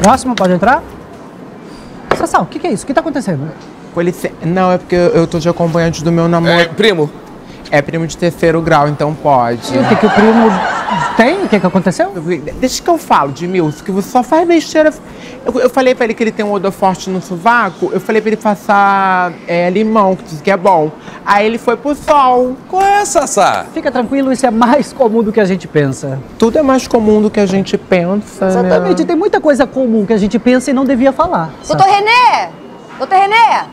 Próximo, pode entrar? Sassá, o que é isso? O que tá acontecendo? Com licença. Não, é porque eu tô de acompanhante do meu namoro. Primo? É primo de terceiro grau, então pode. E o que o primo tem? O que aconteceu? Deixa que eu falo, Edmilson, que você só faz besteira. Eu falei pra ele que ele tem um odor forte no sovaco, eu falei pra ele passar limão, que diz que é bom. Aí ele foi pro sol. Qual é, Sassá? Fica tranquilo, isso é mais comum do que a gente pensa. Tudo é mais comum do que a gente pensa, Exatamente, né? tem muita coisa comum que a gente pensa e não devia falar. Doutor Renê! Doutor Renê!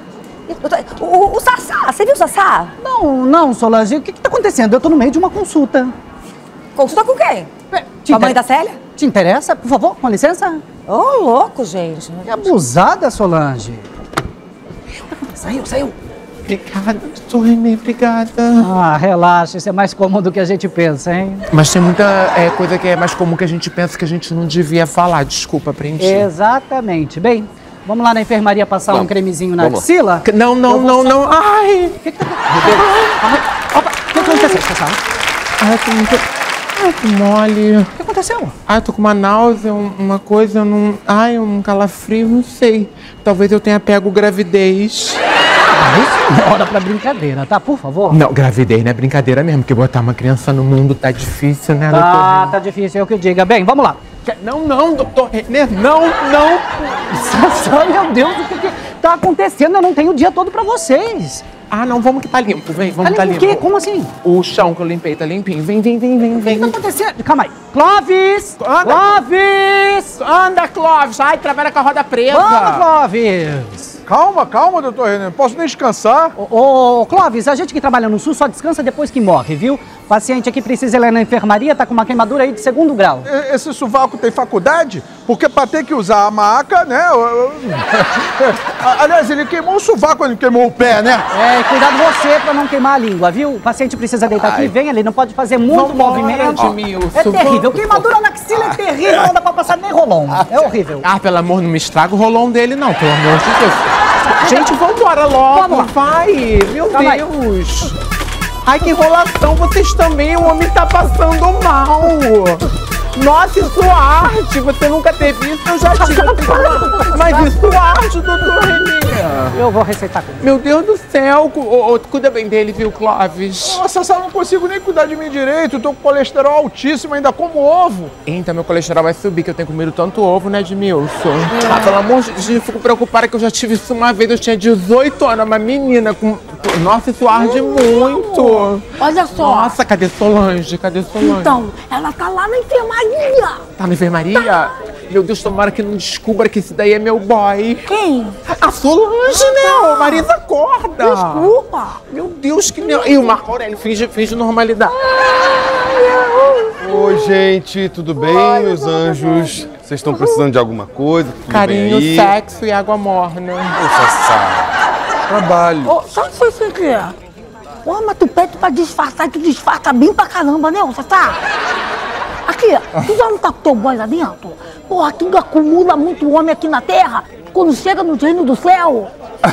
O Sassá, você viu o Sassá? Não, Solange, o que tá acontecendo? Eu tô no meio de uma consulta. Consulta com quem? Com a mãe da Célia? Te interessa? Por favor, com licença? Ô, louco, gente. Que abusada, Solange. Saiu. Obrigada, doutor Renê, obrigada. Ah, relaxa, isso é mais comum do que a gente pensa, hein? Mas tem muita coisa que é mais comum que a gente pensa que a gente não devia falar. Desculpa, aprendi. Exatamente. Bem, vamos lá na enfermaria passar um cremezinho na Vamos. axila? Não. Ai! O que tá acontecendo? Opa, o que aconteceu, Sassá? Ai, tô muito... Ai, que mole. O que aconteceu? Ai, tô com uma náusea, uma coisa, eu não... Ai, um calafrio, não sei. Talvez eu tenha pego gravidez. Isso não é hora pra brincadeira, tá? Por favor. Não, gravidez não é brincadeira mesmo, porque botar uma criança no mundo tá difícil, né, doutor? Tá difícil, é o que eu diga. Bem, vamos lá. Não, doutor Renê, não. Sassá, meu Deus, o que tá acontecendo? Eu não tenho o dia todo pra vocês. Ah, não, vamos que tá limpo, vem, vamos tá O limpo. quê? Como assim? O chão que eu limpei tá limpinho. Vem. O que tá acontecendo? Calma aí. Clóvis! Anda. Clóvis! Anda, Clóvis! Ai, trabalha com a roda presa. Vamos, Clóvis! Calma, doutor René. Não posso nem descansar. Ô, Clóvis, a gente que trabalha no SUS só descansa depois que morre, viu? O paciente aqui precisa ir lá na enfermaria, tá com uma queimadura aí de 2º grau. Esse sovaco tem faculdade? Porque pra ter que usar a maca, né? Aliás, ele queimou o sovaco quando ele queimou o pé, né? Cuidado você pra não queimar a língua, viu? O paciente precisa deitar aqui, vem ali, não pode fazer muito movimento. Edmilson, É terrível, queimadura na axila é terrível, não dá pra passar nem rolão. É horrível. Ah, pelo amor, não me estraga o rolão dele, não, pelo amor de Deus. Gente, vambora logo, Vamos lá. vai. Meu Calma aí. Deus. Ai, que enrolação, vocês também, o homem tá passando mal. Nossa, isso arte, você nunca teve isso, eu já tive. Mas isso arte, doutor Renê. Eu vou receitar com Meu Deus do céu, cuida bem dele, viu, Clóvis? Nossa, eu não consigo nem cuidar de mim direito. Eu tô com colesterol altíssimo, ainda como ovo. Então meu colesterol vai subir, que eu tenho comido tanto ovo, né, Edmilson? Ah, pelo amor de Deus, eu fico preocupada que eu já tive isso uma vez, eu tinha 18 anos, uma menina com... Nossa, isso arde muito. Olha só. Nossa, cadê Solange? Então, ela tá lá na enfermaria. Tá na enfermaria? Meu Deus, tomara que não descubra que esse daí é meu boy. Quem? A Solange, né? Ô, Marisa, acorda. Desculpa. Meu Deus, que... E o Marco Aurélio finge normalidade. Oi, gente, tudo bem, meus anjos? Vocês estão precisando de alguma coisa? Tudo Carinho, bem aí? sexo e água morna. Ô, Sassá, trabalho. Ô, sabe o que você quer? Ô, mas tu pede pra disfarçar e tu disfarça bem pra caramba, né, ô Sassá? Aqui, tu já não captou boy lá dentro? Porra, tudo acumula muito homem aqui na Terra. Quando chega no reino do céu.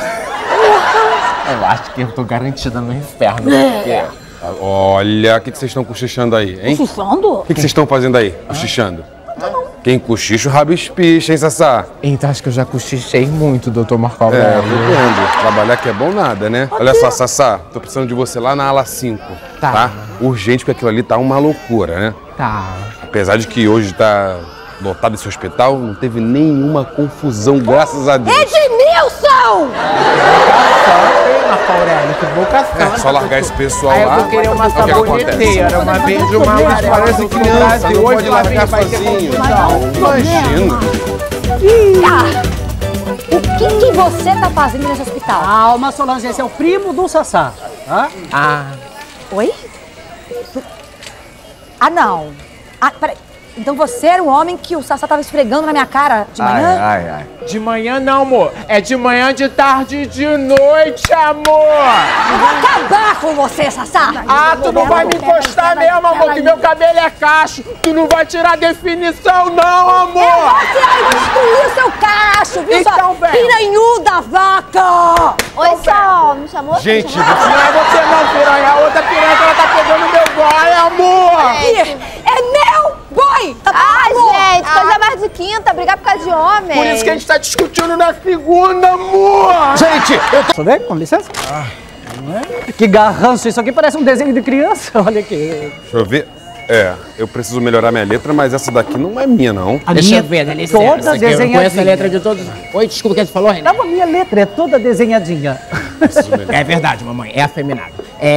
Eu acho que eu tô garantida no inferno. É. Olha, o que vocês estão cochichando aí, hein? Cochichando? O que vocês estão fazendo aí, cochichando? Quem cochicha, o rabo espicha, hein, Sassá? Então acho que eu já cochichei muito, doutor Marco É, Aurélio. tô vendo. Trabalhar que é bom nada, né? Olha só, Sassá, tô precisando de você lá na ala 5, tá? Urgente, porque aquilo ali tá uma loucura, né? Tá. Apesar de que hoje tá lotado esse hospital, não teve nenhuma confusão, graças a Deus. Edmilson! Marco Aurélio, que vocação. É só largar esse pessoal Aí eu lá. vou querer uma o que acontece? saboneteira, uma vez de uma Mas parece criança, não pode largar sozinho. Imagina. O que você tá fazendo nesse hospital? Calma, Solange, esse é o primo do Sassá. Tá? Ah, Oi? Ah, não. Ah, peraí. Então você era o homem que o Sassá tava esfregando na minha cara de manhã? Ai. de manhã não, amor. É de manhã, de tarde e de noite, amor. Eu vou acabar com você, Sassá! Ah, tu não vai me encostar mesmo, amor, que meu cabelo é cacho. Tu não vai tirar definição, não, amor. Eu vou tirar e vou destruir o seu cacho, viu, Então, sua velho. piranhuda vaca! Oi, Sol, me chamou? Gente, Não é você não, piranha. A outra piranha que ela tá pegando meu boy, amor. É meu boy! Tá bom, Ai, amor? gente, coisa mais do que quinta, brigar por causa de homem. Por isso que a gente tá discutindo na segunda, amor! Gente, deixa eu ver, com licença. Que garrancho, isso aqui parece um desenho de criança. Olha aqui. Deixa eu ver. Eu preciso melhorar minha letra, mas essa daqui não é minha, não. Deixa eu ver, dá licença. Toda desenhadinha. Eu conheço a letra de todos. Oi, desculpa o que você falou, René. Não, a minha letra é toda desenhadinha. É verdade, mamãe, é afeminado.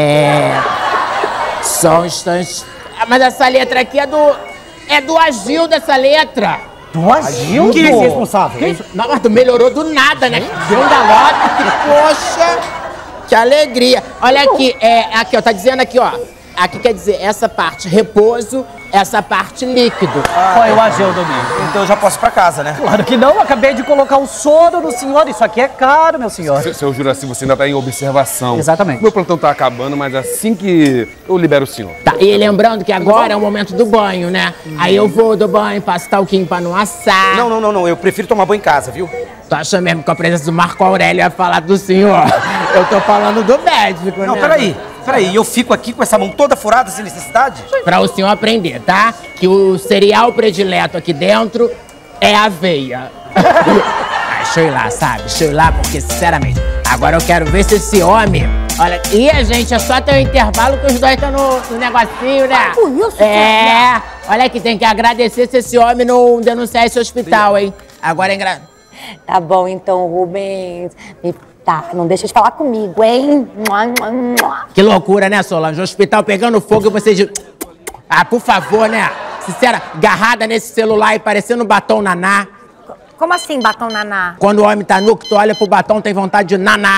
Só um instante. Mas essa letra aqui é do Agildo, essa letra. Do Agildo? Que é responsável? Não, mas tu melhorou do nada, né? Deu um galope, poxa, que alegria. Olha aqui, aqui, ó, tá dizendo aqui, ó. Aqui quer dizer essa parte repouso, essa parte líquido. Foi o Agildo mesmo. Então eu já posso ir pra casa, né? Claro que não, acabei de colocar o soro no senhor. Isso aqui é caro, meu senhor. Seu Juraci, você ainda tá em observação. Exatamente. Meu plantão tá acabando, mas assim que eu libero o senhor. Tá, e lembrando que agora é o momento do banho, né? Aí eu vou do banho, passo talquinho pra não assar. Não, eu prefiro tomar banho em casa, viu? Tu acha mesmo que com a presença do Marco Aurélio ia falar do senhor? Eu tô falando do médico, né? Não, peraí, eu fico aqui com essa mão toda furada sem necessidade? Pra o senhor aprender, tá? Que o cereal predileto aqui dentro é aveia. Deixa eu ir lá, sabe? Deixa eu ir lá, porque, sinceramente, agora eu quero ver se esse homem... Olha, e a gente, é só ter um intervalo que os dois estão no negocinho, né? Por isso, olha aqui, tem que agradecer se esse homem não denunciar esse hospital, hein? Agora é engraçado. Tá bom, então, Rubens. Tá, não deixa de falar comigo, hein? Que loucura, né, Solange? O hospital pegando fogo e você de... Ah, por favor, né? Sincera, agarrada nesse celular e parecendo batom naná. Como assim, batom naná? Quando o homem tá nu, que tu olha pro batom, tem vontade de naná.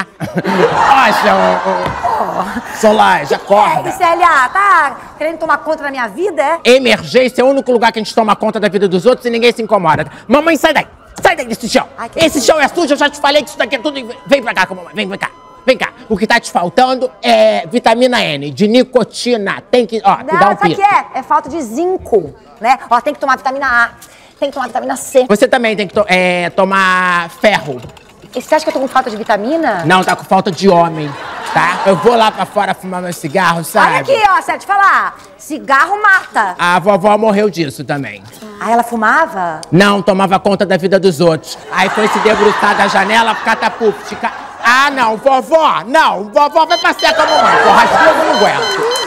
Nossa, Solange, acorda. Célia, tá querendo tomar conta da minha vida, é? Emergência é o único lugar que a gente toma conta da vida dos outros e ninguém se incomoda. Mamãe, sai daí! Sai daí desse chão! Ai, Esse chão é sujo, eu já te falei que isso daqui é tudo... Vem pra cá, mamãe, vem cá. Vem cá. O que tá te faltando é vitamina N, de nicotina. Tem que, ó, te dar um pito. Isso aqui é falta de zinco, né? Ó, tem que tomar vitamina A, tem que tomar vitamina C. Você também tem que tomar ferro. E você acha que eu tô com falta de vitamina? Não, tá com falta de homem, tá? Eu vou lá pra fora fumar meu cigarro, sabe? Olha aqui, ó, Célia, te falar. Cigarro mata. A vovó morreu disso também. Ah, ela fumava? Não, tomava conta da vida dos outros. Aí foi se debruçar da janela, catapuf. Ah, não, vovó, não. Vovó vai passear com a mamãe. Porra, eu não aguento.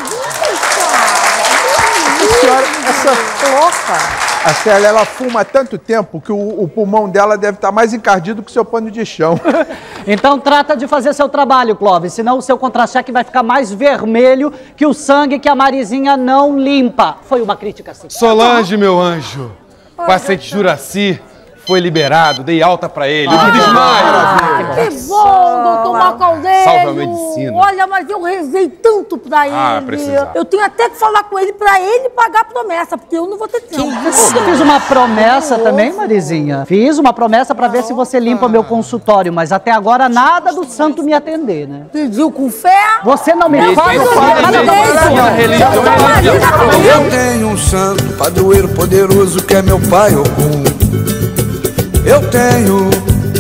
Senhora, essa louca. A Célia, ela fuma há tanto tempo que o pulmão dela deve estar mais encardido que o seu pano de chão. Então trata de fazer seu trabalho, Clóvis, senão o seu contra-cheque vai ficar mais vermelho que o sangue que a Marizinha não limpa. Foi uma crítica assim. Solange, meu anjo, o paciente Juraci foi liberado, dei alta pra ele. Que desmaio! Que bom, doutor Marco Aurélio. Salva a medicina. Olha, mas eu rezei tanto pra ele. Precisava. Eu tenho até que falar com ele pra ele pagar a promessa, porque eu não vou ter tempo. Eu fiz uma promessa também, Marizinha. Fiz uma promessa pra ver se você limpa meu consultório, mas até agora nada do santo me atender, né? Pediu com fé? Você não me faz Eu tenho um santo, padroeiro poderoso que é meu pai Ogum. Eu tenho.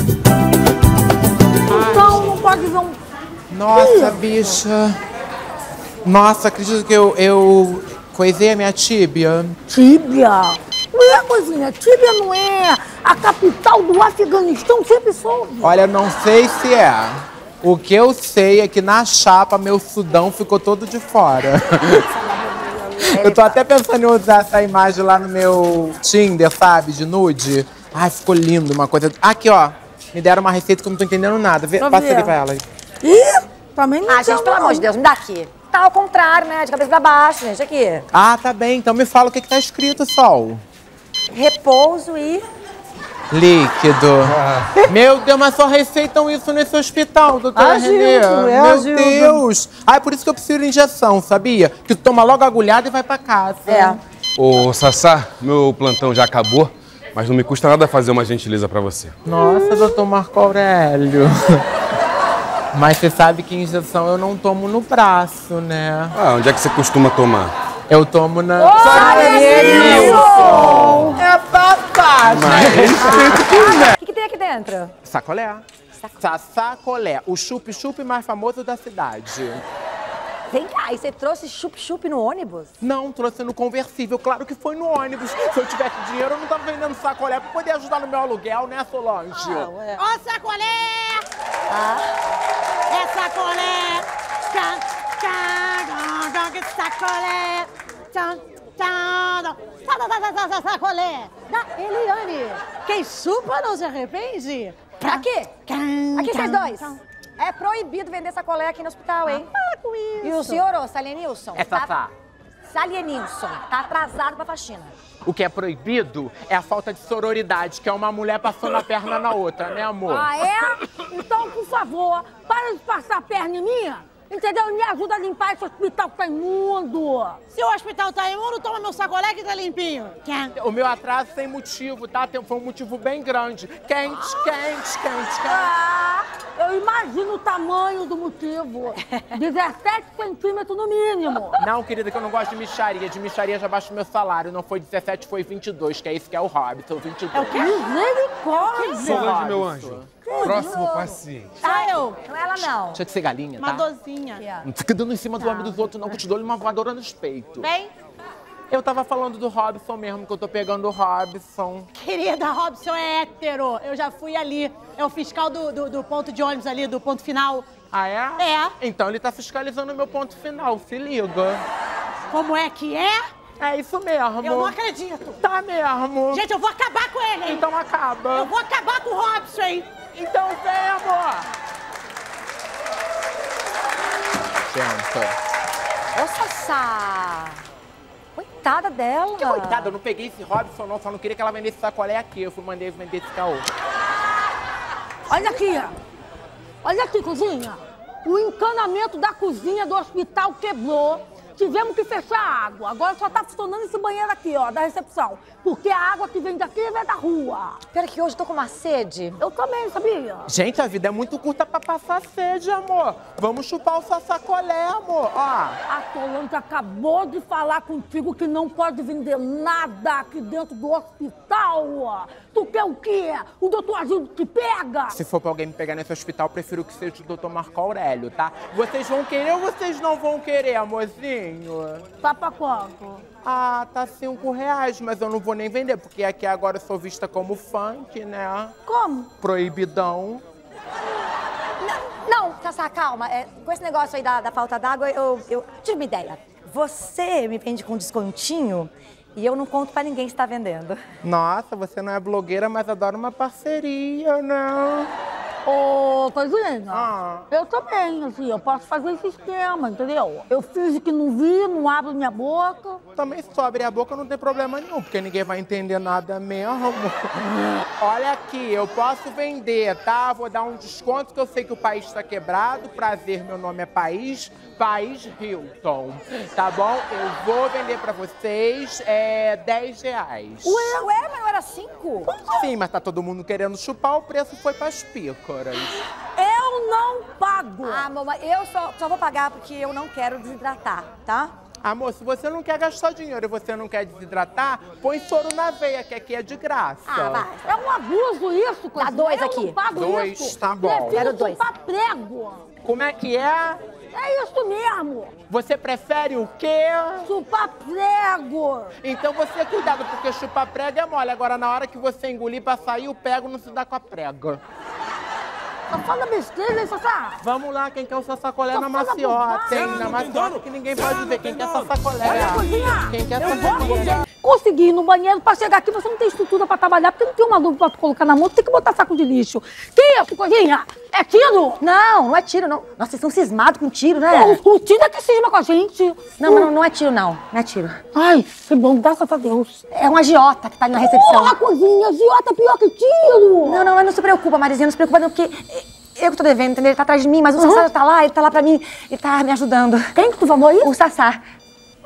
Então não pode ver um... Nossa, bicha. Nossa, acredito que eu coisei a minha tíbia. Tíbia? Não é, coisinha, tíbia não é a capital do Afeganistão, sempre soube. Olha, não sei se é. O que eu sei é que na chapa meu sudão ficou todo de fora. Eu tô até pensando em usar essa imagem lá no meu Tinder, sabe, de nude. Ai, ficou lindo, uma coisa... Aqui, ó, me deram uma receita que eu não tô entendendo nada. Passa aqui pra ela. Ih, também não. Ah, gente, pelo amor de Deus, me dá aqui. Tá ao contrário, né? De cabeça pra baixo, gente, aqui. Ah, tá bem. Então me fala o que tá escrito, Sol. Repouso e... Líquido. Meu Deus, mas só receitam isso nesse hospital, doutora Renê. Meu Deus. Ai, por isso que eu preciso de injeção, sabia? Que tu toma logo agulhada e vai pra casa. É. Ô, Sassá, meu plantão já acabou, mas não me custa nada fazer uma gentileza pra você. Nossa, doutor Marco Aurélio. Mas você sabe que injeção eu não tomo no braço, né? Ah, onde é que você costuma tomar? Eu tomo na... Nilson! É babado! O que tem aqui dentro? Sacolé. Sacolé. O chup-chup mais famoso da cidade. Vem cá, e você trouxe chup-chup no ônibus? Não, trouxe no conversível. Claro que foi no ônibus. Se eu tivesse dinheiro, eu não tava vendendo sacolé pra poder ajudar no meu aluguel, né, Solange? Ó, sacolé! É sacolé! Sacolé! Sacolé! Da Eliane! Quem chupa não se arrepende? Aqui! Aqui vocês dois! É proibido vender sacolé aqui no hospital, hein? Para com isso! E o senhor, ô, Salienilson? É Sassá. Salienilson, tá atrasado pra faxina. O que é proibido é a falta de sororidade, que é uma mulher passando a perna na outra, né, amor? Ah, é? Então, por favor, para de passar a perna em mim, entendeu? Me ajuda a limpar esse hospital que tá imundo. Se o hospital tá imundo, toma meu sacolé que tá limpinho. O meu atraso sem motivo, tá? Foi um motivo bem grande. Quente. Ah, eu imagino o tamanho do motivo. 17 centímetros no mínimo. Não, querida, que eu não gosto de mixaria. De mixaria já baixo meu salário. Não foi 17, foi 22, que é isso que é o hobby. São 22. É o quê? Misericórdia! Solange, meu anjo. Próximo paciente. Eu. Não é ela, não. Tinha que ser galinha, Uma tá? dozinha. Não fica dando em cima do homem dos outros, não, que eu te dou uma voadora nos peitos. Vem. Eu tava falando do Robson mesmo, que eu tô pegando o Robson. Querida, Robson é hétero. Eu já fui ali. É o fiscal do ponto de ônibus ali, do ponto final. Ah, é? É. Então ele tá fiscalizando o meu ponto final, se liga. Como é que é? É isso mesmo. Eu não acredito. Tá mesmo. Gente, eu vou acabar com ele, hein? Então acaba. Eu vou acabar com o Robson, hein? Então vem, amor. Gente. Ô, Sassá. Coitada dela. Que coitada, eu não peguei esse Robson não, só não queria que ela vendesse sacolé aqui. Eu mandei vender esse caô. Olha aqui. Olha aqui, cozinha. O encanamento da cozinha do hospital quebrou. Tivemos que fechar a água. Agora só tá funcionando esse banheiro aqui, ó, da recepção. Porque a água que vem daqui vem da rua. Pera que hoje eu tô com uma sede. Eu também, sabia? Gente, a vida é muito curta pra passar sede, amor. Vamos chupar o sacolé, amor. Ó. A Solange acabou de falar contigo que não pode vender nada aqui dentro do hospital. Tu quer o quê? O doutor Agildo te pega? Se for pra alguém me pegar nesse hospital, eu prefiro que seja o doutor Marco Aurélio, tá? Vocês vão querer ou vocês não vão querer, amorzinho? Tá pra quanto? Ah, tá R$5, mas eu não vou nem vender, porque aqui agora eu sou vista como funk, né? Como? Proibidão. Não, Sassá, calma. Com esse negócio aí da falta d'água, eu tive uma ideia. Você me vende com descontinho e eu não conto pra ninguém se tá vendendo. Nossa, você não é blogueira, mas adora uma parceria, né? Ô, coisinha, eu também, assim, eu posso fazer esse esquema, entendeu? Eu finjo que não vi, não abro minha boca. Também se tu abrir a boca não tem problema nenhum, porque ninguém vai entender nada mesmo. Olha aqui, eu posso vender, tá? Vou dar um desconto, que eu sei que o país está quebrado. Prazer, meu nome é País Hilton, tá bom? Eu vou vender pra vocês R$10. Ué, mas não era 5? Sim, mas tá todo mundo querendo chupar, o preço foi pras pícoras. Eu não pago. Ah, mamãe, eu só vou pagar porque eu não quero desidratar, tá? Amor, se você não quer gastar dinheiro e você não quer desidratar, põe soro na veia, que aqui é de graça. Ah, vai. É um abuso isso, coisinha. Dá 2 aqui. Eu não pago 2, isso. tá bom. Quero 2. Chupar prego. Como é que é? É isso mesmo. Você prefere o quê? Chupar prego. Então você cuidado, porque chupar prego é mole. Agora, na hora que você engolir pra sair, o prego não se dá com a prega. Tá falando besteira, hein, Sassá? Vamos lá, quem quer o sacolé Tá na falando maciota, bobagem. hein? Na maciota que ninguém pode ver. Quem quer sacolé? Olha, coisinha, Quem quer eu vou sacolé? conseguir ir no banheiro pra chegar aqui, você não tem estrutura pra trabalhar, porque não tem uma luva pra tu colocar na mão, tu tem que botar saco de lixo. Que isso, coisinha? É tiro? Não é tiro, não. Nossa, vocês estão cismados com tiro, né? O tiro é que cisma com a gente. Não, mas não é tiro, não. Não é tiro. Ai, que bom, graças a Deus. É um agiota que tá ali na recepção. Porra, coisinha, agiota é pior que tiro. Não, mas não se preocupa, Marizinha, não se preocupa não, porque eu que tô devendo, entendeu? Ele tá atrás de mim, mas o Sassá tá lá pra mim, ele tá me ajudando. Quem que tu falou aí? O Sassá.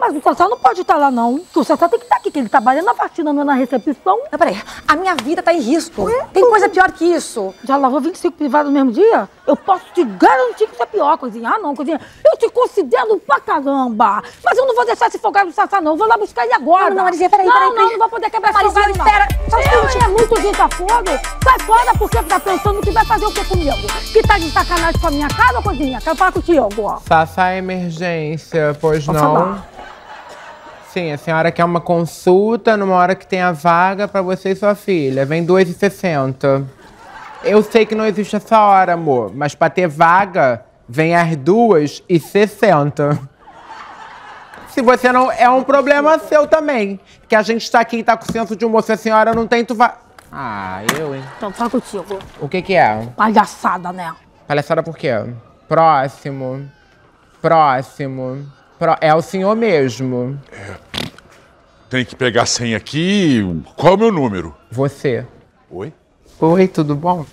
Mas o Sassá não pode estar lá, não. Porque o Sassá tem que estar aqui, que ele trabalha na faxina, não é na recepção. Não, peraí, a minha vida tá em risco. Tem coisa pior que isso. Já lavou 25 privados no mesmo dia? Eu posso te garantir que isso é pior, coisinha. Ah, não, coisinha. Eu te considero pra caramba. Mas eu não vou deixar esse folgado do Sassá, não. Eu vou lá buscar ele agora. Não, Marizinha, peraí. Não vou poder quebrar esse Marizinha, folgado, não. espera. Só um seguinte. É muito desafogo. Sai fora porque tá pensando que vai fazer o que comigo? Que tá de sacanagem com a minha cara, coisinha? Quero falar contigo. Sassá, emergência, pois Pode não? falar. Sim, a senhora quer uma consulta numa hora que tenha vaga pra você e sua filha. Vem 2h60. Eu sei que não existe essa hora, amor, mas pra ter vaga, vem às 2h60. Se você não... É um problema seu também. Que a gente tá aqui e tá com senso de humor. Se a senhora não tem, tu vai... Ah, eu, hein? Então fala contigo. O que é? Palhaçada, né? Palhaçada por quê? Próximo. É o senhor mesmo. Tem que pegar a senha aqui. Qual é o meu número? Você. Oi? Oi, tudo bom?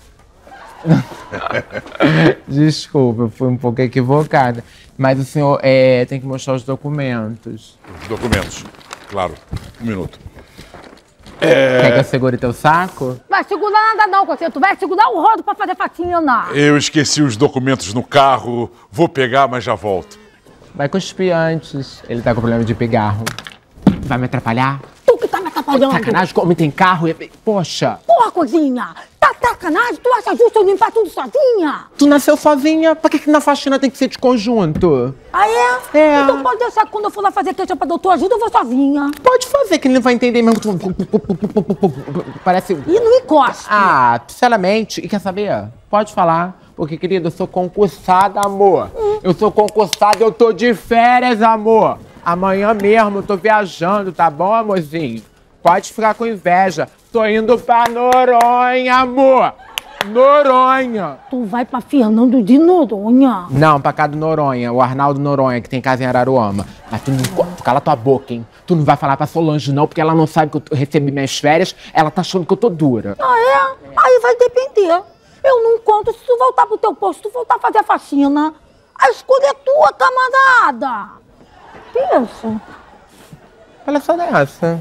Desculpa, eu fui um pouco equivocada. Mas o senhor tem que mostrar os documentos. Os documentos, claro. Um minuto. Quer que eu segure teu saco? Vai segurar nada não, Conselho. Tu vai segurar o rodo pra fazer faxina. Eu esqueci os documentos no carro. Vou pegar, mas já volto. Vai cuspir antes. Ele tá com problema de pigarro. Vai me atrapalhar? Tu que tá me atrapalhando. Sacanagem, como tem carro e... Poxa. Porra, coisinha. Tá sacanagem? Tu acha justo eu limpar tudo sozinha? Tu nasceu sozinha? Pra que na faxina tem que ser de conjunto? Ah, é? É. Então pode deixar que quando eu for lá fazer queixa pra doutor ajuda, eu vou sozinha. Pode fazer, que ele não vai entender mesmo. Parece... E não encosta. Ah, sinceramente. E quer saber? Pode falar. Porque, querido, eu sou concursada, amor. Eu sou concursada, eu tô de férias, amor. Amanhã mesmo eu tô viajando, tá bom, amorzinho? Pode ficar com inveja. Tô indo pra Noronha, amor. Noronha. Tu vai pra Fernando de Noronha. Não, pra cá do Noronha. O Arnaldo Noronha, que tem casa em Araruama. Mas tu não... Cala tua boca, hein? Tu não vai falar pra Solange, não, porque ela não sabe que eu recebi minhas férias. Ela tá achando que eu tô dura. Ah, é? Aí vai depender. Eu não conto se tu voltar pro teu posto, se tu voltar a fazer a faxina. A escolha é tua, camarada. Pensa. Olha só dessa.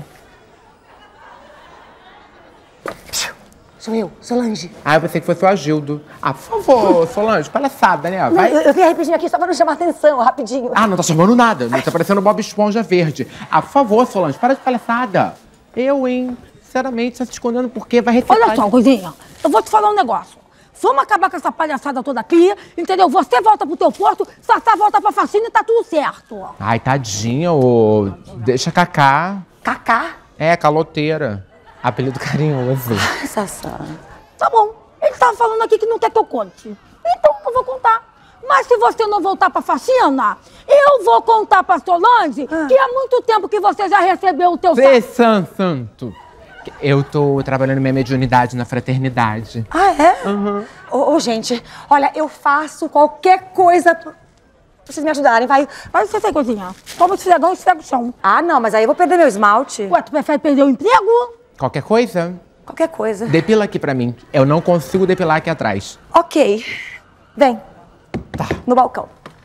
Sou eu, Solange. Ah, eu pensei que fosse o Agildo. Ah, por favor, Solange, palhaçada, né? Vai. Não, eu vim rapidinho aqui só pra não chamar atenção, rapidinho. Ah, não tá chamando nada. Não tá parecendo Bob Esponja verde. Ah, por favor, Solange, para de palhaçada. Eu, hein? Sinceramente, tá se escondendo por quê? Vai receber. Olha só, coisinha. Eu vou te falar um negócio. Vamos acabar com essa palhaçada toda aqui, entendeu? Você volta pro teu posto, Sassá volta pra faxina e tá tudo certo. Ai, tadinha, ô. Deixa Cacá. Cacá? É, caloteira. Apelido carinhoso. Ai, Sassá. Tá bom. Ele tava falando aqui que não quer que eu conte. Então eu vou contar. Mas se você não voltar pra faxina, eu vou contar pra Solange que há muito tempo que você já recebeu o teu Santo. Eu tô trabalhando minha mediunidade na fraternidade. Ah, é? Uhum. Ô, gente, olha, eu faço qualquer coisa pra vocês me ajudarem, vai. Vai você sem cozinhar. Toma o esfregão e esfrega o chão. Ah, não, mas aí eu vou perder meu esmalte. Ué, tu prefere perder o emprego? Qualquer coisa? Qualquer coisa. Depila aqui pra mim. Eu não consigo depilar aqui atrás. Ok. Vem. Tá. No balcão.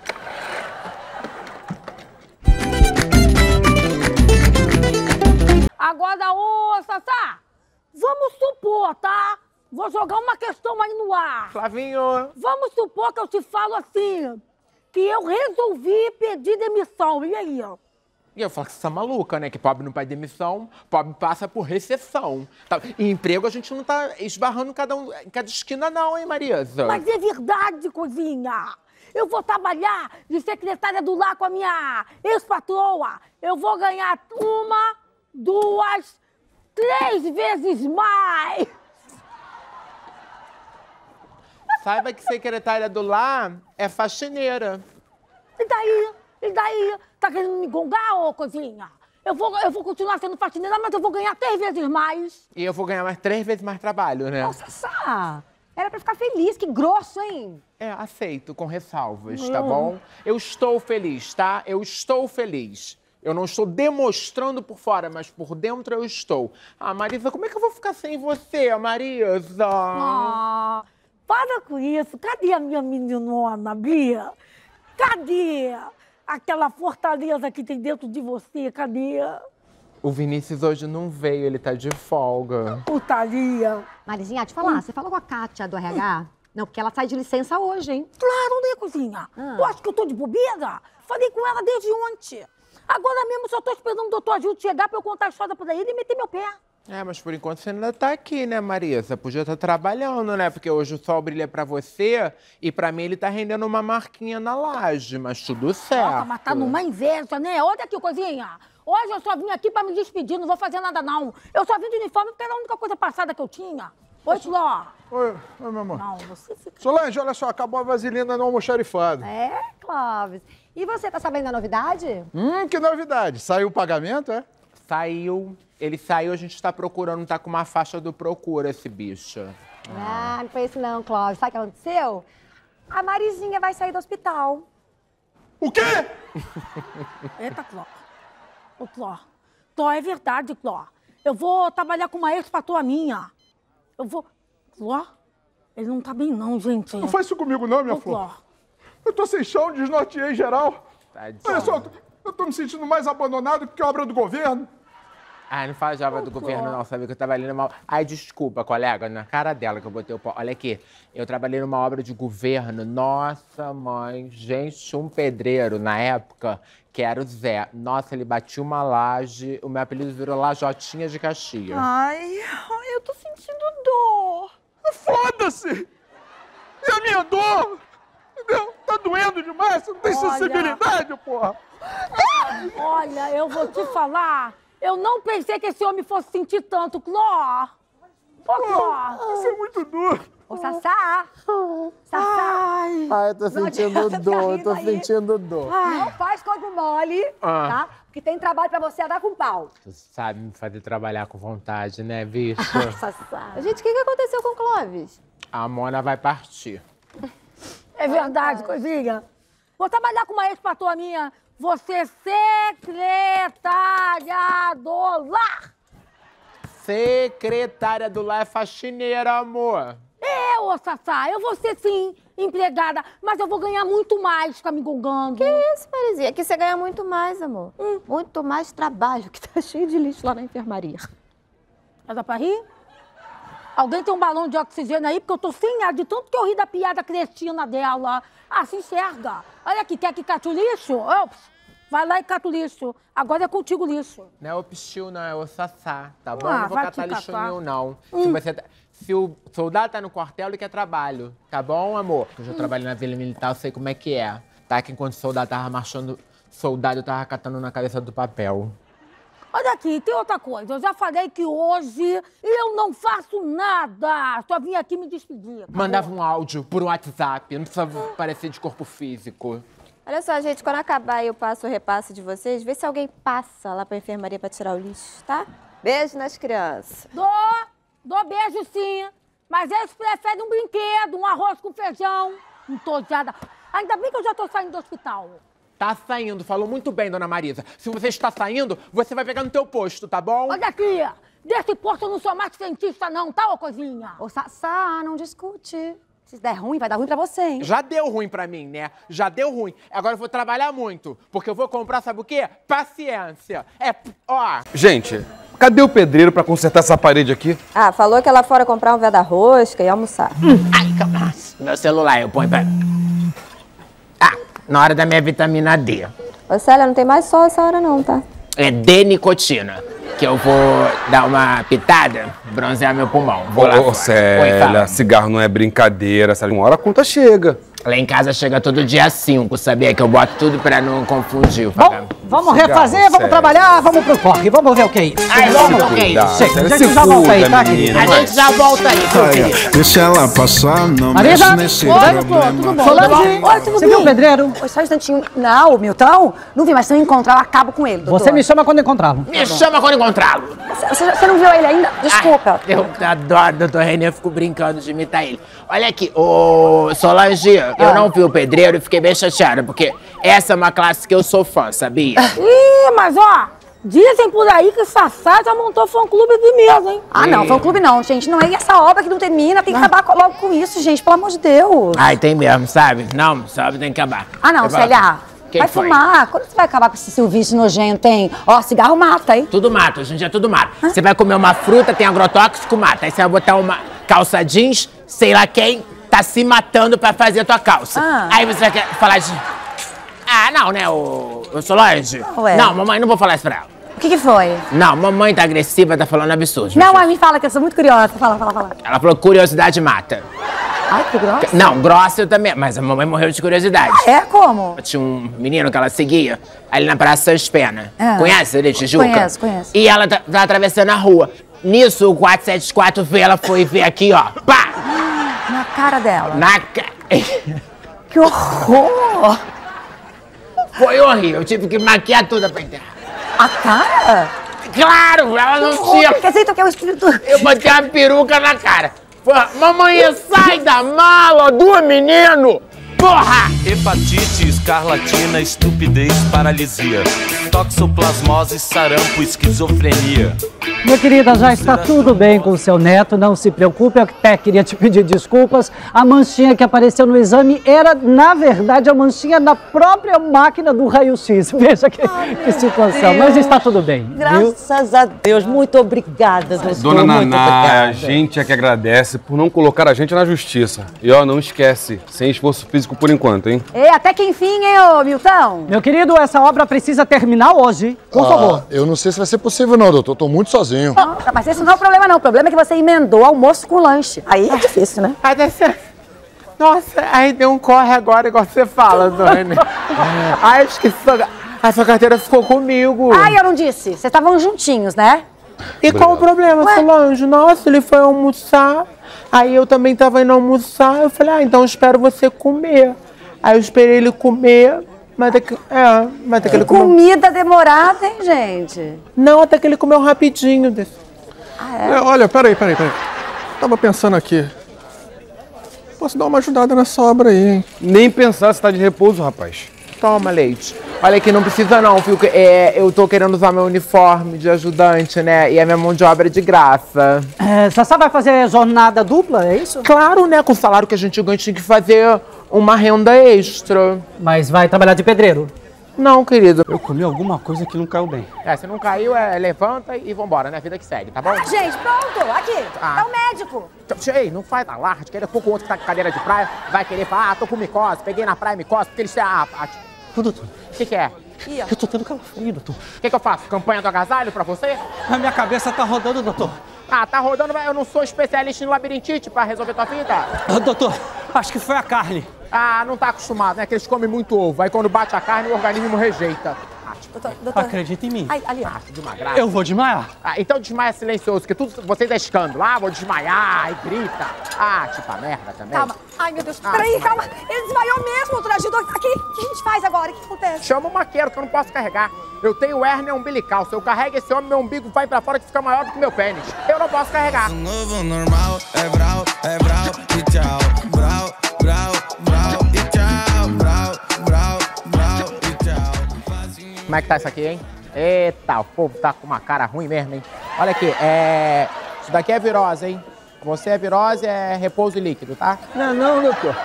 Agora, ô, Sassá, vamos supor, tá? Vou jogar uma questão aí no ar. Flavinho. Vamos supor que eu te falo assim, que eu resolvi pedir demissão, e aí? E eu falo que você tá maluca, né? Que pobre não pede demissão, pobre passa por recessão. Tá? E emprego a gente não tá esbarrando em cada esquina não, hein, Marisa? Mas é verdade, coisinha. Eu vou trabalhar de secretária do lar com a minha ex-patroa. Eu vou ganhar 1, 2, 3 vezes mais. Saiba que secretária do lar é faxineira. E daí? E daí? Tá querendo me gongar, ô coisinha? Eu vou continuar sendo faxineira, mas eu vou ganhar 3 vezes mais. E eu vou ganhar mais 3 vezes mais trabalho, né? Nossa, Sá. Era pra ficar feliz, que grosso, hein? É, aceito, com ressalvas, tá bom? Eu estou feliz, tá? Eu estou feliz. Eu não estou demonstrando por fora, mas por dentro eu estou. Ah, Marisa, como é que eu vou ficar sem você, Marisa? Ah, para com isso. Cadê a minha meninona, Bia? Cadê? aquela fortaleza que tem dentro de você, cadê? O Vinícius hoje não veio, ele tá de folga. Putaria. Marizinha, te falar, você falou com a Kátia do RH? Não, porque ela sai de licença hoje, hein? Claro, né, cozinha? Tu acha que eu tô de bobeira? Falei com ela desde ontem. Agora mesmo só tô esperando o doutor Agildo chegar pra eu contar a história pra ele e meter meu pé. Mas por enquanto você ainda tá aqui, né, Marisa? Podia estar trabalhando, né? Porque hoje o sol brilha pra você e pra mim ele tá rendendo uma marquinha na laje, mas tudo certo. Nossa, mas tá numa inveja, né? Olha aqui, coisinha. Hoje eu só vim aqui pra me despedir, não vou fazer nada, não. Eu só vim de uniforme porque era a única coisa passada que eu tinha. Oi, Fló. Oi, meu amor. Não, você fica... Solange, olha só, acabou a vaselina no almoxarifado. É, Clóvis. E você tá sabendo da novidade? Que novidade. Saiu o pagamento, é? Saiu. Ele saiu, a gente tá procurando, tá com uma faixa do Procura esse bicho. Não foi isso não, Clóvis. Sabe o que aconteceu? A Marizinha vai sair do hospital. O quê? Eita, Cló. Ô, Cló. Cló, é verdade, Cló. Eu vou trabalhar com uma ex-patroa minha. Eu vou... Cló? Ele não tá bem não, gente. Não faz isso comigo não, minha flor. Cló. Eu tô sem chão, desnorteei geral. Tadinho. Olha só, eu tô me sentindo mais abandonado que obra do governo. Não faz obra do governo não, sabe que eu trabalhei numa... desculpa, colega, na cara dela que eu botei o pau. Olha aqui, eu trabalhei numa obra de governo. Nossa, mãe, gente, um pedreiro na época, que era o Zé. Nossa, ele batia uma laje, o meu apelido virou Lajotinha de Caxias. Ai, eu tô sentindo dor. Foda-se! E a minha dor? Entendeu? Tá doendo demais, você não tem sensibilidade, porra! Olha, eu vou te falar, eu não pensei que esse homem fosse sentir tanto, Cló. Ô, Cló. Isso é muito duro. Ô, Sassá. Sassá. Eu tô sentindo dor, tô sentindo dor. Não faz corpo mole, tá? Porque tem trabalho pra você a dar com pau. Tu sabe me fazer trabalhar com vontade, né, bicho? Sassá. Gente, o que aconteceu com o Clóvis? A Mona vai partir. É verdade, coisinha. Vou trabalhar com uma ex-patroa minha. Você é secretária do lar. Secretária do lar é faxineira, amor. Ô, Sassá, eu vou ser, sim, empregada, mas eu vou ganhar muito mais ficar me gongando. Que isso, Marizinha? Aqui você ganha muito mais, amor. Muito mais trabalho, que tá cheio de lixo lá na enfermaria. Mas dá pra rir? Alguém tem um balão de oxigênio aí? Porque eu tô sem ar, de tanto que eu ri da piada cretina dela. Se enxerga. Olha aqui, quer que cate o lixo? Ops, vai lá e cata o lixo. Agora é contigo o lixo. Não é o Pichiu, não, é o Sassá, tá bom? Não vou catar lixo nenhum, não. Se o soldado tá no quartel, ele quer trabalho, tá bom, amor? Eu já trabalhei na Vila Militar, eu sei como é que é. Tá, que enquanto o soldado tava marchando, soldado eu tava catando na cabeça do papel. Olha aqui, tem outra coisa. Eu já falei que hoje eu não faço nada. Só vim aqui me despedir. Acabou? Mandava um áudio por WhatsApp, não precisa parecer de corpo físico. Olha só, gente, quando acabar eu passo o repasse de vocês, vê se alguém passa lá pra enfermaria pra tirar o lixo, tá? Beijo nas crianças. Dou beijo sim, mas eles preferem um brinquedo, um arroz com feijão, entojada. Ainda bem que eu já tô saindo do hospital. Tá saindo, falou muito bem, dona Marisa. Se você está saindo, você vai pegar no teu posto, tá bom? Olha aqui, desse posto eu não sou mais cientista não, tá, ô coisinha? Ô, Sassá, não discute. Se der ruim, vai dar ruim pra você, hein? Já deu ruim pra mim, né? Já deu ruim. Agora eu vou trabalhar muito, porque eu vou comprar, sabe o quê? Paciência. Gente, cadê o pedreiro pra consertar essa parede aqui? Falou que ela fora comprar um guarda-rosca e almoçar. Ai, calma. Meu celular, eu ponho pra... na hora da minha vitamina D. Ô, Célia, não tem mais sol essa hora não, tá? É D-nicotina, que eu vou dar uma pitada, bronzear meu pulmão. Vou lá fora. Célia, cigarro não é brincadeira, sabe? Uma hora a conta chega. Lá em casa chega todo dia 5, sabia? Que eu boto tudo pra não confundir. Bom, vamos refazer, vamos trabalhar, vamos pro corre, vamos ver o que é isso. Vamos ver o que é isso. Chega, a gente já volta aí, tá, querida? A gente já volta aí, meu querido. Deixa ela passar, não Marisa, mexe nesse oi, problema. tudo bom? Solange, você viu o pedreiro? Oi, só um instantinho. Não, o Milton? Não vi, mas se eu encontrar, eu acabo com ele, doutor. Você me chama quando encontrá-lo. Me chama quando encontrá-lo. Você não viu ele ainda? Desculpa. Eu adoro, doutor Renê, eu fico brincando de imitar ele. Olha aqui, ô Solange, eu não vi o pedreiro e fiquei bem chateada, porque essa é uma classe que eu sou fã, sabia? Mas dizem por aí que Sassá já montou fã-clube de mesa, hein? Não, fã-clube não, gente. Não é essa obra que não termina, tem que acabar logo com isso, gente, pelo amor de Deus. Tem mesmo, sabe? Não, sabe, tem que acabar. Não, Célia. Vai foi? fumar. Quando você vai acabar com esse seu vício nojento, hein? Ó, cigarro mata, hein? Tudo mata, hoje em dia tudo mata. Você vai comer uma fruta, tem agrotóxico, mata. Aí você vai botar uma calça jeans, sei lá quem, tá se matando pra fazer a tua calça. Aí você vai falar de... Ah, não, né, ô Solange? Ué. Não, mamãe, não vou falar isso pra ela. O que foi? Não, mamãe tá agressiva, tá falando absurdo. Não, mas me fala que eu sou muito curiosa. Fala. Ela falou que curiosidade mata. Ai, que grossa. Não, grossa eu também, mas a mamãe morreu de curiosidade. É? Como? Tinha um menino que ela seguia, ali na Praça Sans Pena. Conhece ele, Tijuca? Conheço. E ela tá atravessando a rua. Nisso, o 474 vê, ela foi ver aqui, ó. Pá! Na cara dela. Que horror! Foi horrível, eu tive que maquiar toda pra enterrar. A cara? Claro, ela não tinha... Quer dizer, que é o espírito... Eu botei uma peruca na cara. Mamãe, sai da mala do menino! Porra! Hepatite, escarlatina, estupidez, paralisia, toxoplasmose, sarampo, esquizofrenia. Minha querida, já está tudo bem com o seu neto, não se preocupe, eu até queria te pedir desculpas. A manchinha que apareceu no exame era, na verdade, a manchinha da própria máquina do raio-x. Veja que situação, mas está tudo bem. Graças a Deus, muito obrigada, doutor. Dona muito Naná, obrigada. a gente é que agradece por não colocar a gente na justiça. E ó, não esquece, sem esforço físico por enquanto, hein? E até que enfim, hein, ô Milton? Meu querido, essa obra precisa terminar hoje, por favor. Eu não sei se vai ser possível não, doutor, tô muito sozinho. Mas esse não é o problema, não. O problema é que você emendou almoço com lanche. Aí é difícil, né? Nossa, aí deu um corre agora, igual você fala, Dani. Ai, esqueci. A sua carteira ficou comigo. Ai, eu não disse. Vocês estavam juntinhos, né? E qual o problema, Solange? Nossa, ele foi almoçar. Aí eu também tava indo almoçar. Eu falei, então eu espero você comer. Aí eu esperei ele comer. Mas até que ele comeu... Comida demorada, hein, gente? Não, até que ele comeu rapidinho. Olha, peraí. Tava pensando aqui. Posso dar uma ajudada nessa obra aí, hein? Nem pensar se tá de repouso, rapaz. Toma, leite. Olha aqui, não precisa não, viu? Eu tô querendo usar meu uniforme de ajudante, né? E a minha mão de obra é de graça. Sassá vai fazer jornada dupla, é isso? Claro, né? Com o salário que a gente ganha, tinha que fazer uma renda extra. Mas vai trabalhar de pedreiro? Não, querido. Eu comi alguma coisa que não caiu bem. Se não caiu, levanta e vambora, né? Vida que segue, tá bom? Gente, pronto. Aqui. Tá o médico. Ei, não faz alarde. Daqui a pouco o outro que tá com cadeira de praia vai querer falar, tô com micose, peguei na praia micose, porque eles têm Doutor. O que é? Eu tô tendo calafrio, doutor. O que eu faço? Campanha do agasalho pra você? A minha cabeça tá rodando, doutor. Tá rodando, eu não sou especialista em labirintite pra resolver tua vida. Doutor, acho que foi a carne. Não tá acostumado, né? Que eles comem muito ovo. Aí quando bate a carne, o organismo rejeita. Doutor. Acredita em mim. Ali, ó. De uma graça. Eu vou desmaiar. Então desmaia silencioso, porque tudo vocês é escândalo. Vou desmaiar, aí grita. Tipo a merda também. Calma. Ai, meu Deus. Peraí, calma. Ele desmaiou mesmo, doutor. Ajudou. Aqui, o que a gente faz agora? O que acontece? Chama o maqueiro, que eu não posso carregar. Eu tenho hérnia umbilical. Se eu carrego esse homem, meu umbigo vai pra fora que fica maior do que meu pênis. Eu não posso carregar. O novo normal é brau e tchau. Brau e tchau. Brau e tchau. Como é que tá isso aqui, hein? Eita, o povo tá com uma cara ruim mesmo, hein? Olha aqui, isso daqui é virose, hein? Você é virose, é repouso líquido, tá? Não, doutor.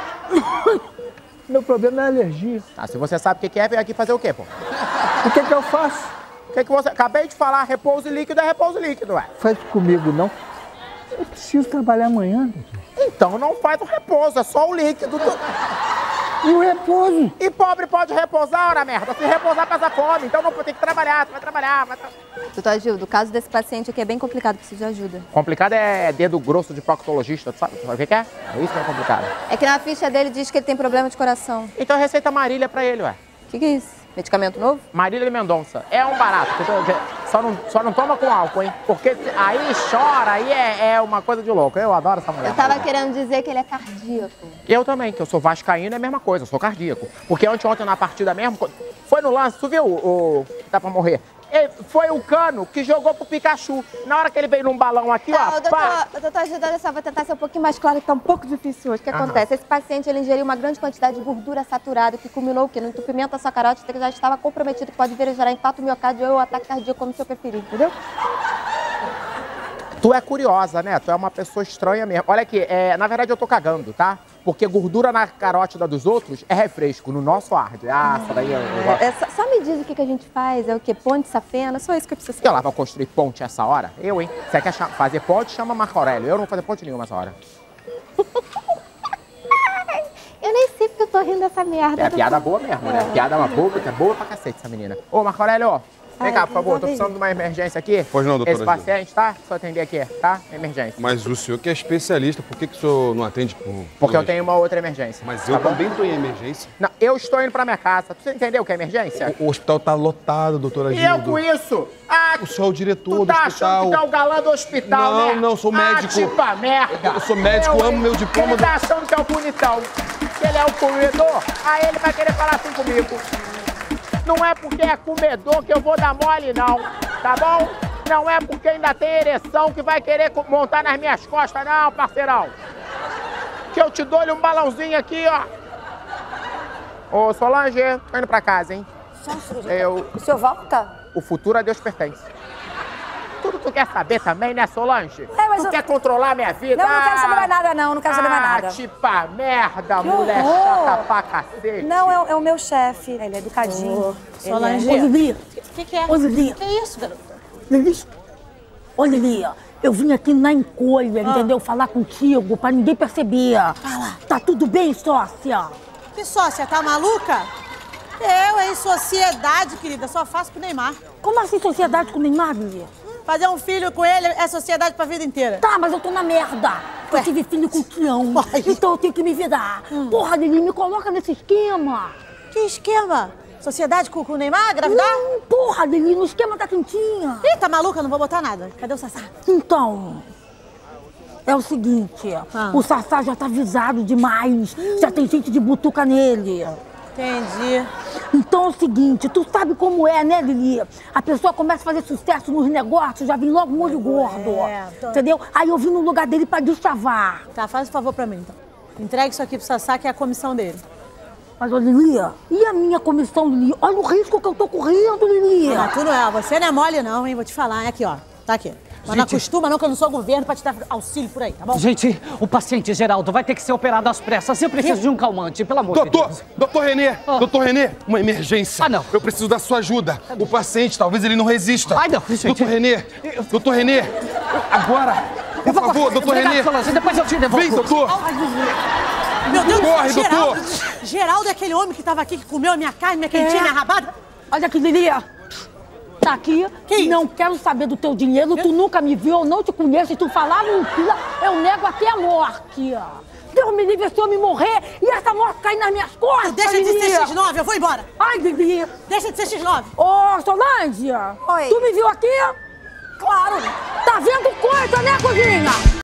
Meu problema é alergia. Se você sabe o que é, vem aqui fazer o quê, pô? O que eu faço? O que você... Acabei de falar, repouso líquido é repouso líquido, ué. Faz comigo, não. Eu preciso trabalhar amanhã, doutor. Então não faz o repouso, é só o líquido. E o repouso? E pobre pode repousar, ora merda. Se repousar, passa fome. Então não tem que trabalhar, vai trabalhar. Doutor Gildo, o caso desse paciente aqui é bem complicado, precisa de ajuda. Complicado é dedo grosso de proctologista, sabe o que é? É isso que é complicado. É que na ficha dele diz que ele tem problema de coração. Então receita Marília pra ele, ué. O que é isso? Medicamento novo? Marília Mendonça. É um barato. Só não toma com álcool, hein? Porque aí chora, aí é uma coisa de louco. Eu adoro essa mulher. Eu tava querendo dizer que ele é cardíaco. Eu também, que eu sou vascaíno, é a mesma coisa. Eu sou cardíaco. Porque ontem na partida mesmo, foi no lance, tu viu o que tá pra morrer? Foi o Cano que jogou pro Pikachu. Na hora que ele veio num balão aqui, Doutor Gildo, olha só, vou tentar ser um pouquinho mais claro, que tá um pouco difícil hoje. O que acontece? Esse paciente, ele ingeriu uma grande quantidade de gordura saturada, que culminou o quê? No entupimento da sua carótida, que já estava comprometido, que pode vir a gerar infarto miocárdio ou ataque cardíaco, como o senhor preferir, entendeu? Tu é curiosa, né? Tu é uma pessoa estranha mesmo. Olha aqui, na verdade eu tô cagando, tá? Porque gordura na carótida dos outros é refresco, no nosso arde. Essa daí eu gosto. Só me diz o que a gente faz, é o quê? Ponte, safena? Só isso que eu preciso saber. Que ela vai construir ponte essa hora? Eu, hein? Você quer fazer ponte, chama Marco Aurélio. Eu não vou fazer ponte nenhuma essa hora. Eu nem sei porque eu tô rindo dessa merda. É piada boa mesmo, né? Piada boa, que é boa pra cacete essa menina. Ô, Marco Aurélio, vem cá, por favor, tô precisando de uma emergência aqui. Pois não, doutora. Esse paciente, tá? Só atender aqui, tá? Emergência. Mas o senhor que é especialista, por que o senhor não atende por... Porque eu tenho uma outra emergência. Mas eu também tô em emergência. Não, eu estou indo pra minha casa. Você entendeu o que é emergência? O hospital tá lotado, doutora Gilda. E eu com isso? Ah, o senhor é o diretor do hospital. Tu tá hospital. achando que tá o galã do hospital, né? Não, sou médico. Tipo a merda. Eu sou médico, amo meu diploma. Ele tá achando que é o bonitão. Que ele é o comedor. Aí ele vai querer falar assim comigo. Não é porque é comedor que eu vou dar mole, não. Tá bom? Não é porque ainda tem ereção que vai querer montar nas minhas costas, não, parceirão. Que eu te dou-lhe um balãozinho aqui, ó. Ô, Solange, tô indo pra casa, hein? O senhor volta? O futuro a Deus pertence. Tudo tu quer saber também, né, Solange? Tu quer controlar a minha vida? Não, não quero saber mais nada, não. Não quero saber mais nada. Tipo a merda, mulher chata pra cacete. Não, é o meu chefe. Ele é educadinho. Solange. Ô, Lili. O que é? Ô, Lili. Que é isso, garota? Lili. Ô, Lili, eu vim aqui na encolha, entendeu? Falar contigo, pra ninguém perceber. Fala. Tá tudo bem, sócia? Que sócia? Tá maluca? Eu, em sociedade, querida, só faço com o Neymar. Como assim sociedade com o Neymar, Lili? Fazer um filho com ele é sociedade pra vida inteira. Tá, mas eu tô na merda. Eu tive filho com o Tião, então eu tenho que me virar. Porra, Lili, me coloca nesse esquema. Que esquema? Sociedade com o Neymar, gravidar? Não, porra, Lili, no esquema da quentinha. Ih, tá maluca? Não vou botar nada. Cadê o Sassá? Então, é o seguinte, o Sassá já tá avisado demais. Já tem gente de butuca nele. Entendi. Então é o seguinte, tu sabe como é, né, Lili? A pessoa começa a fazer sucesso nos negócios, já vem logo molho gordo. Entendeu? Aí eu vim no lugar dele pra destravar. Tá, faz um favor pra mim, então. Entregue isso aqui pro Sassá, que é a comissão dele. Mas, ô, Lili, e a minha comissão, Lili? Olha o risco que eu tô correndo, Lili. Ah, tu não é. Você não é mole, não, hein? Vou te falar. É aqui, ó. Tá aqui. Mas não acostuma não, que eu não sou governo pra te dar auxílio por aí, tá bom? Gente, o paciente Geraldo vai ter que ser operado às pressas. Eu preciso de um calmante, pelo amor de Deus. Doutor Renê, doutor Renê, uma emergência. Não. Eu preciso da sua ajuda. O paciente, talvez ele não resista. Ai, não, gente. Doutor Renê, agora, por favor, doutor Renê. Depois eu te devolvo. Vem, doutor. Meu Deus, corre, Geraldo. doutor. Geraldo é aquele homem que tava aqui, que comeu a minha carne, minha quentinha, minha rabada. Olha aqui, Lili. Tá aqui, não quero saber do teu dinheiro, tu nunca me viu, eu não te conheço, se tu falar mentira, eu nego até a morte. Deus me livre se eu me morrer e essa morte cair nas minhas costas, Deixa de ser X9, eu vou embora. Ai, Lili. Deixa de ser X9. Ô, Solange. Oi. Tu me viu aqui? Claro. Tá vendo coisa, né, cozinha?